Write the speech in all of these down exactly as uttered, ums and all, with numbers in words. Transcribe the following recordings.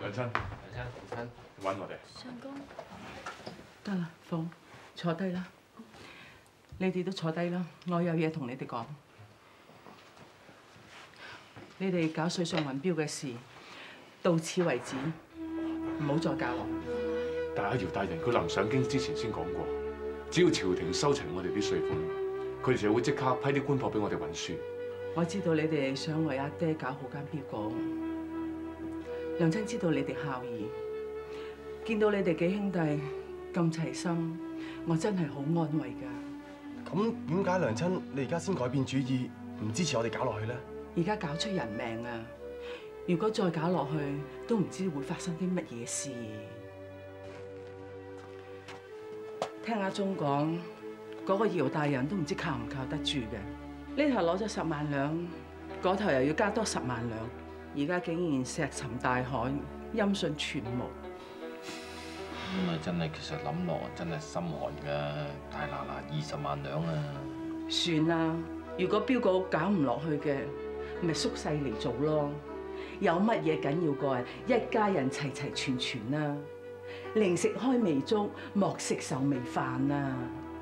娘親，娘親，娘親，揾我哋。 相公， 得啦，鳳，坐低啦。你哋都坐低啦，我有嘢同你哋講。你哋搞水上雲標嘅事，到此為止，唔好再搞落。 但係姚大人佢臨上京之前先講過，只要朝廷收齊我哋啲稅款，佢哋就會即刻批啲官貨俾我哋運輸。 我知道你哋想為阿爹搞好間標館，娘親知道你哋孝義，見到你哋幾兄弟咁齊心，我真係好安慰㗎。 咁點解娘親你而家先改變主意，唔支持我哋搞落去咧？ 而家搞出人命啊！如果再搞落去，都唔知會發生啲乜嘢事。聽阿忠講，嗰個姚大人都唔知靠唔靠得住嘅。呢頭攞咗十萬兩，嗰頭又要加多十萬兩，而家竟然石沉大海，音訊全無。 咁啊，真係其實諗落真係心寒㗎，大嗱嗱二十萬兩啊！ 算啦，如果標局搞唔落去嘅，咪縮細嚟做咯。有乜嘢緊要過一家人齊齊全全啦？寧食開味粥，莫食愁味飯啊！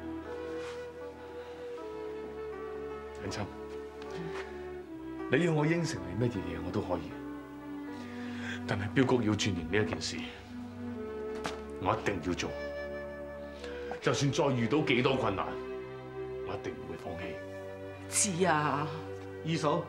娘親，你要我應承你乜嘢嘢我都可以，但係標局要轉型呢一件事，我一定要做。就算再遇到幾多困難，我一定唔會放棄。 知啊， 二嫂，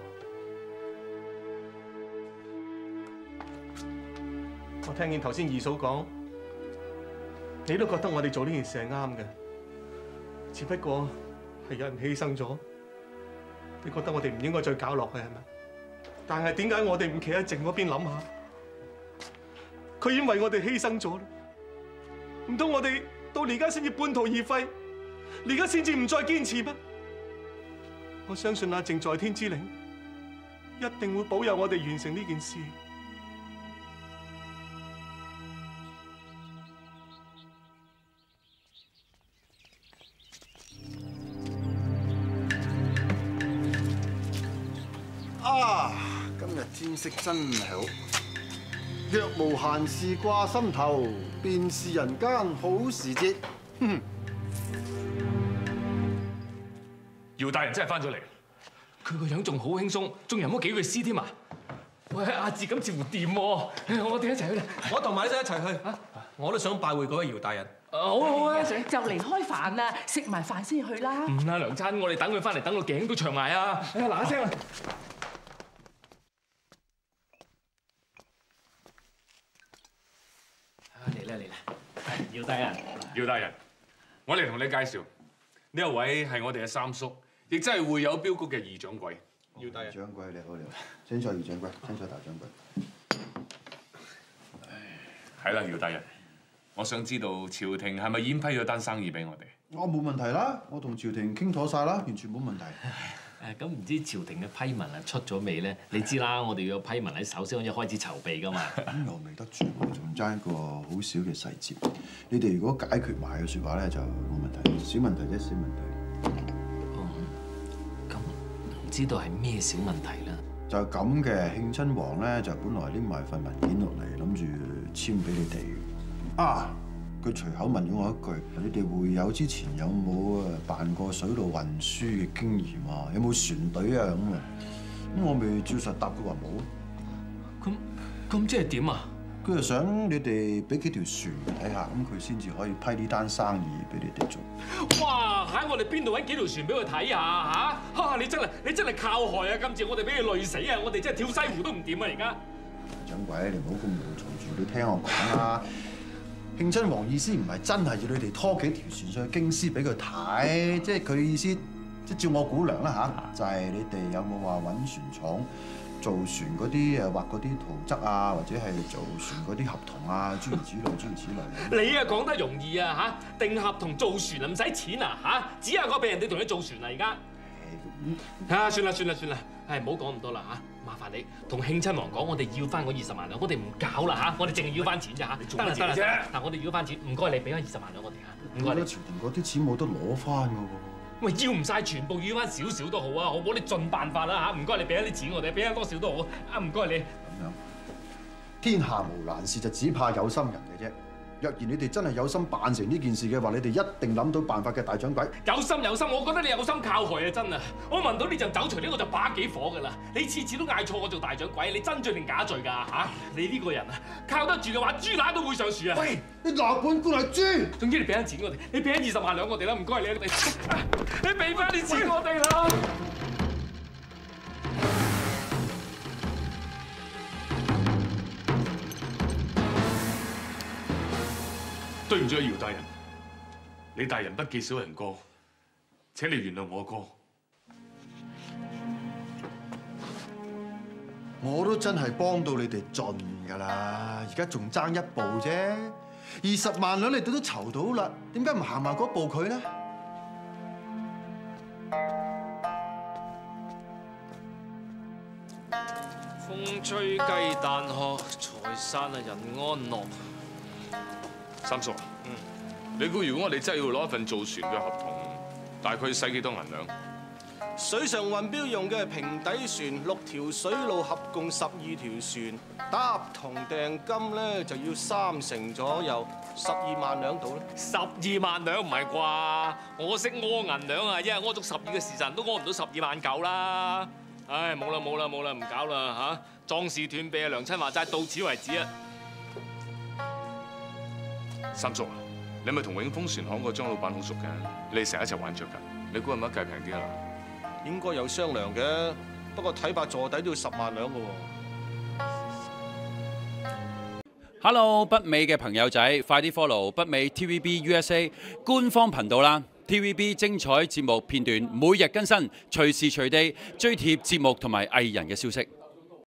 我聽見頭先二嫂講，你都覺得我哋做呢件事係啱嘅，只不過係有人犧牲咗。你覺得我哋唔應該再搞落去係咪？但係點解我哋唔企喺靜嗰邊諗下？佢已經為我哋犧牲咗啦，唔通我哋到而家先至半途而廢，而家先至唔再堅持咩？我相信阿靜在天之靈一定會保佑我哋完成呢件事。 啊！今日天色真係好，若無閒事掛心頭，便是人間好時節。哼！ 姚大人真係翻咗嚟， 佢個樣仲好輕鬆，仲吟咗幾句詩添啊！喂，阿志咁似乎掂喎，我哋一齊去啦！ 我同埋你一齊去，我都想拜會嗰位姚大人。 好好啊， 就嚟開飯啦，食埋飯先去啦。 唔啦，娘親，我哋等佢翻嚟，等到頸都長埋啊！哎呀，嗱一聲啊！嚟啦嚟啦，姚大人， 姚大人，我嚟同你介紹，呢一位係我哋嘅三叔，亦真係會有標局嘅二掌櫃。姚大人， 掌櫃你好你好，請坐二掌櫃，請坐大掌櫃。 係啦，姚大人，我想知道朝廷係咪已經批咗單生意俾我哋？ 我冇問題啦，我同朝廷傾妥晒啦，完全冇問題。 誒咁唔知朝廷嘅批文啊出咗未咧？你知啦，我哋要有批文喺手先可以開始籌備噶嘛。 咁又未得住，仲爭一個好少嘅細節。你哋如果解決埋嘅説話咧，就冇問題，小問題啫，小問題。 哦，咁唔知道係咩小問題啦？ 就咁嘅，慶親王咧就本來拎埋份文件落嚟，諗住簽俾你哋。啊！佢隨口問咗我一句：你哋會友之前有冇誒辦過水路運輸嘅經驗啊？有冇船隊啊咁啊？咁我咪照實答佢話冇。 咁咁即係點啊？ 佢就想你哋俾幾條船睇下，咁佢先至可以批呢單生意俾你哋做。 哇！喺我哋邊度揾幾條船俾佢睇下嚇？嚇！你真係你真係靠害啊！今次我哋俾佢累死啊！我哋真係跳西湖都唔掂啊！而家掌櫃，你唔好咁無嘈住，你聽我講啦。慶親王意思唔係真係要你哋拖幾條船上去京師俾佢睇，即係佢意思，即係照我估量啦嚇，就係你哋有冇話揾船廠做船嗰啲誒畫嗰啲圖則啊，或者係做船嗰啲合同啊，諸如此類，諸如此類。 你啊講得容易啊嚇，訂合同做船啊唔使錢啊嚇，只係個俾人哋同你做船啊而家。啊算啦算啦算啦，係唔好講咁多啦嚇。麻煩你同慶親王講，我哋要翻嗰二十萬兩，我哋唔搞啦嚇，我哋淨係要翻錢咋嚇。得啦得啦啫，嗱我哋要翻錢，唔該你俾翻二十萬兩我哋嚇，唔該你。 朝廷嗰啲錢冇得攞翻㗎喎。 喂，要唔晒全部，要翻少少都好啊，好唔好？你盡辦法啦嚇，唔該你俾一啲錢我哋，俾翻多少都好啊，唔該你。 咁樣， 天下無難事，就只怕有心人嘅啫。若然你哋真係有心辦成呢件事嘅話，你哋一定諗到辦法嘅，大掌櫃。 有心有心，我覺得你有心靠害啊！真啊，我聞到呢陣酒除呢，我就把幾火噶啦！你次次都嗌錯我做大掌櫃，你真罪定假罪㗎嚇？你呢個人啊，靠得住嘅話，豬乸都會上樹啊！ 喂，你哪本官係豬？ 總之你俾緊錢我哋，你俾緊二十萬兩我哋啦，唔該你啊！你你俾翻啲錢我哋啦！ 對唔住啊，姚大人，李大人不記小人過，請你原諒我哥。 我都真係幫到你哋盡㗎啦，而家仲爭一步啫，二十萬兩你哋都籌到啦，點解唔行埋嗰步佢咧？ 風吹雞蛋殼，財散啊人安樂。 三叔，嗯，你估如果我哋真係要攞一份造船嘅合同，大概使幾多銀兩？ 水上運標用嘅平底船，六條水路合共十二條船，打合同訂金咧就要三成左右，十二萬兩到啦。 十二萬兩唔係啩？我識屙銀兩啊，一日屙足十二個時辰都屙唔到十二萬嚿啦。唉，冇啦冇啦冇啦，唔搞啦嚇！壯士斷臂啊，娘親話齋，到此為止啊！ 三叔啊，你咪同永豐船行個張老闆好熟嘅，你哋成日一齊玩着㗎，你估係咪一計平啲啊？ 應該有商量嘅，不過睇怕坐底都要十萬兩嘅喎。 Hello， 北美嘅朋友仔，快啲 follow 北美 T V B U S A 官方頻道啦 ！T V B 精彩節目片段每日更新，隨時隨地追貼節目同埋藝人嘅消息。